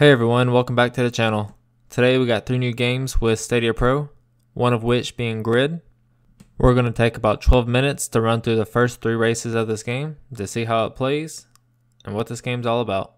Hey everyone, welcome back to the channel. Today we got 3 new games with Stadia Pro, one of which being Grid. We're going to take about 12 minutes to run through the first 3 races of this game to see how it plays and what this game's all about.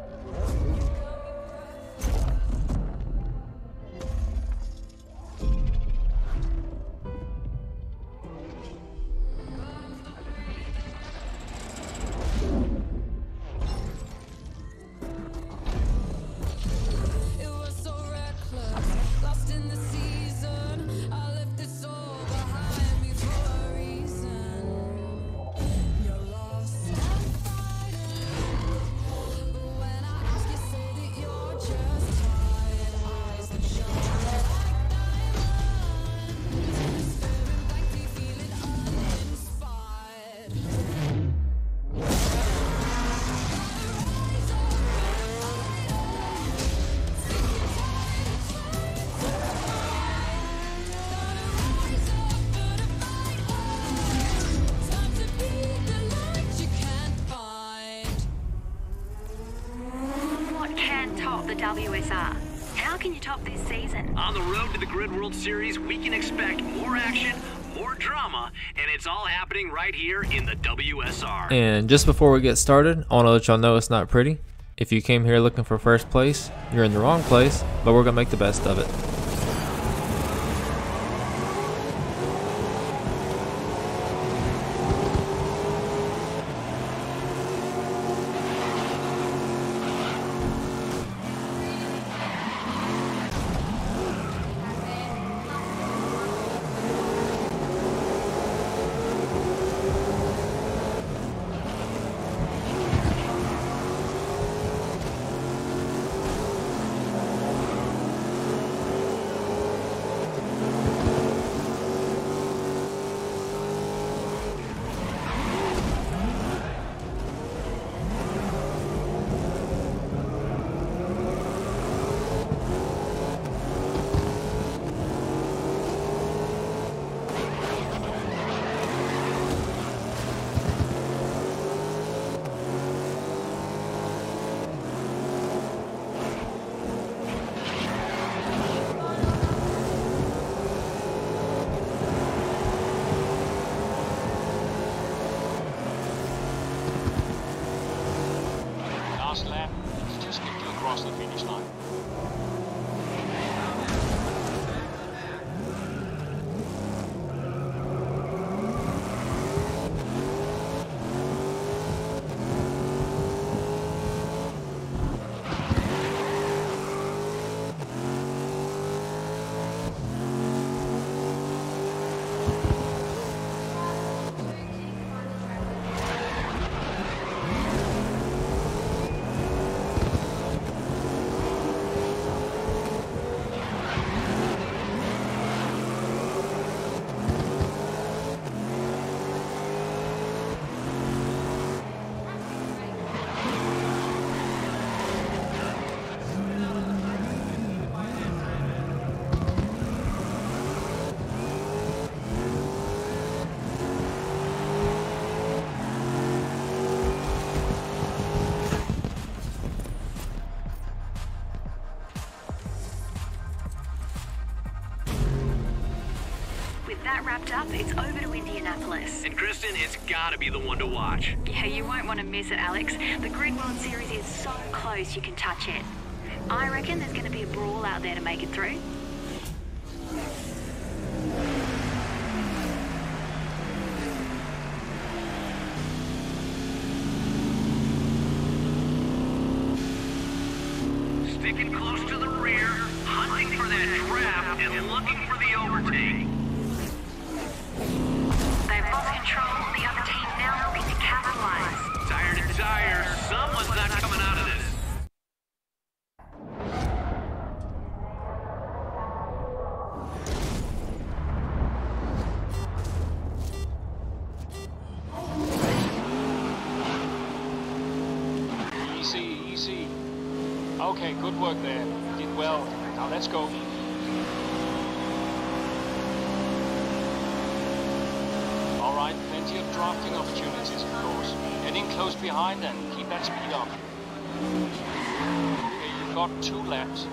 The WSR. How can you top this season? On the road to the Grid World Series, we can expect more action, more drama, and it's all happening right here in the WSR. And just before we get started, I want to let y'all know it's not pretty. If you came here looking for first place, you're in the wrong place, but we're going to make the best of it. Last lap, just get you across the finish line. With that wrapped up, it's over to Indianapolis. And Kristen, it's gotta be the one to watch. Yeah, you won't want to miss it, Alex. The Grid World Series is so close you can touch it. I reckon there's going to be a brawl out there to make it through. Sticking close to the rear, hunting for that draft and looking for the overtake. They've lost control. The other team now looking to capitalize. Tire to tire, someone's not coming out of this. Easy. Okay, good work there. Did well. Now let's go. Alright, plenty of drafting opportunities, of course. Heading close behind and keep that speed up. Okay, got 2 laps.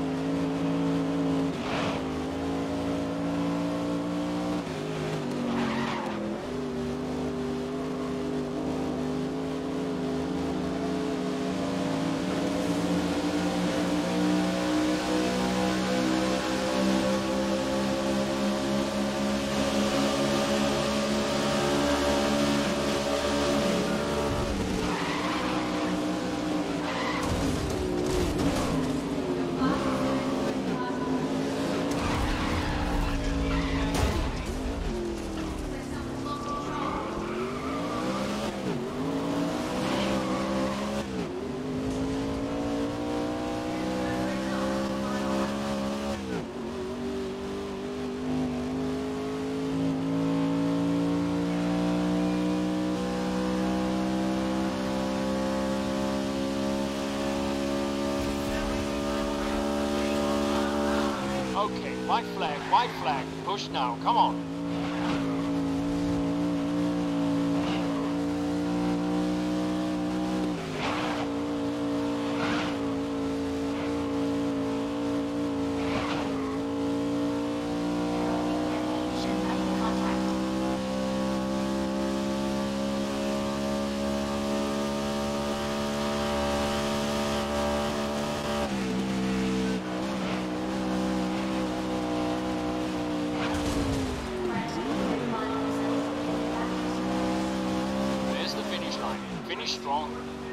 Okay, white flag, push now, come on. There's the finish line. Finish strong.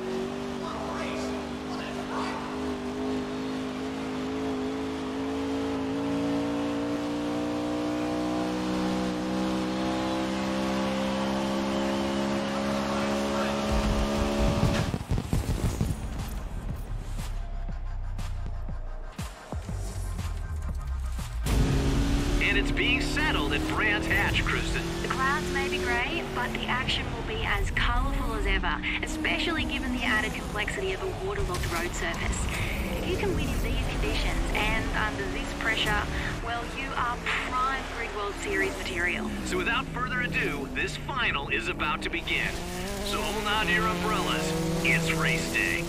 And it's being settled at Brands Hatch, Kristen. The clouds may be grey, but the action will be as colourful as ever, especially given the added complexity of a waterlogged road surface. If you can win in these conditions and under this pressure, well, you are prime Grid World Series material. So without further ado, this final is about to begin. So hold on to your umbrellas. It's race day.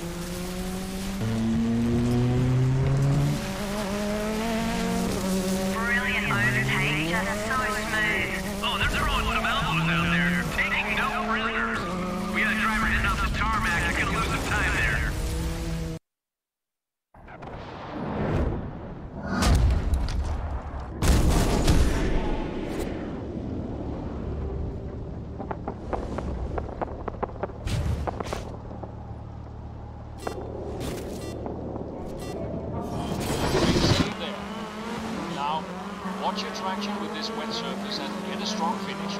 Brilliant overtake, just so smooth. Oh, they're throwing some elbows out there. Taking no prisoners. We got a driver heading off the tarmac. They're gonna lose some time there. Stay there. Now, watch your traction with this wet surface and get a strong finish.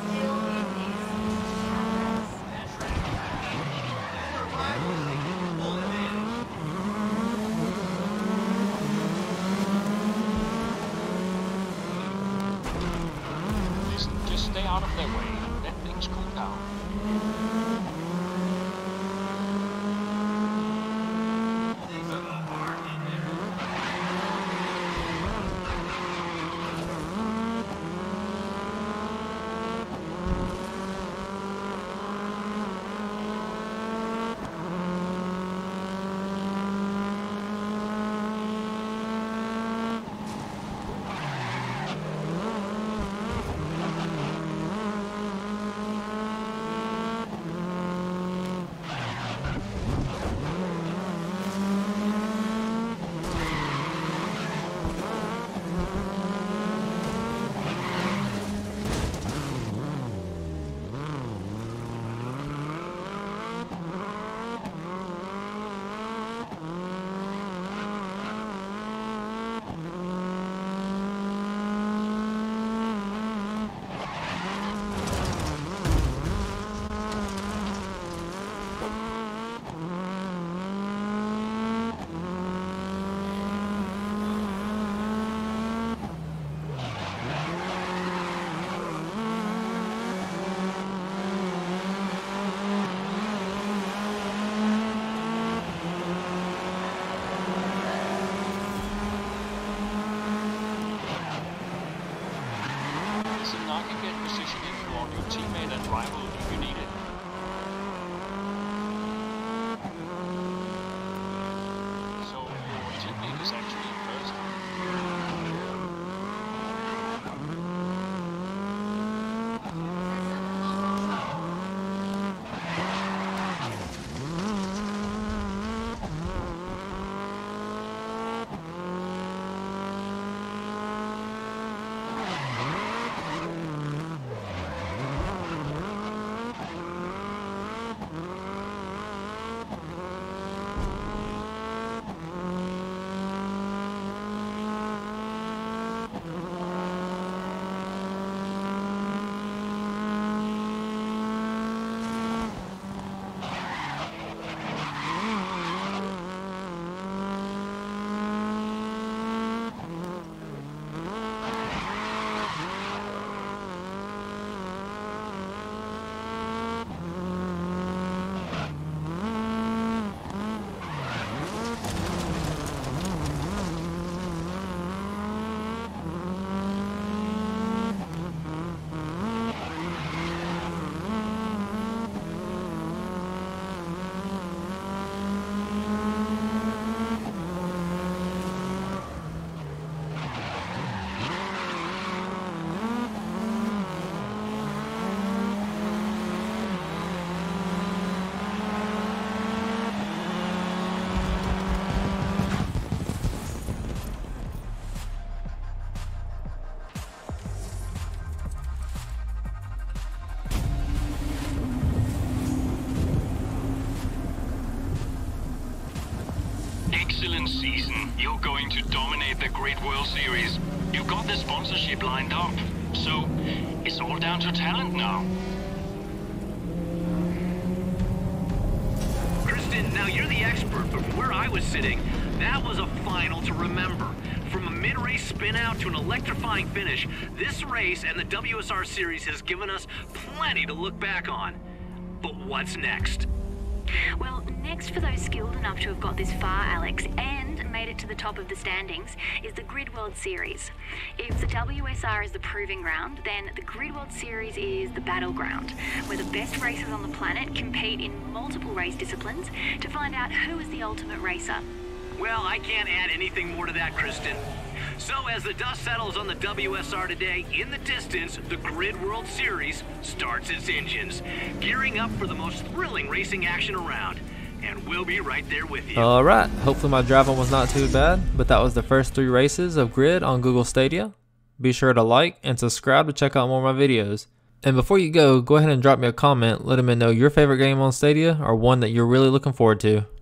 Listen, just stay out of their way and let things cool down. London season, you're going to dominate the Grid World Series. You got the sponsorship lined up, so it's all down to talent now. Kristen, now you're the expert, but from where I was sitting, that was a final to remember. From a mid-race spin-out to an electrifying finish, this race and the WSR Series has given us plenty to look back on. But what's next? Well, next for those skilled enough to have got this far, Alex, and made it to the top of the standings, is the Grid World Series. If the WSR is the proving ground, then the Grid World Series is the battleground, where the best racers on the planet compete in multiple race disciplines to find out who is the ultimate racer. Well, I can't add anything more to that, Kristen. So as the dust settles on the WSR today, in the distance, the Grid World Series starts its engines, gearing up for the most thrilling racing action around. And we'll be right there with you. Alright, hopefully my driving was not too bad, but that was the first 3 races of Grid on Google Stadia. Be sure to like and subscribe to check out more of my videos. And before you go ahead and drop me a comment letting me know your favorite game on Stadia or one that you're really looking forward to.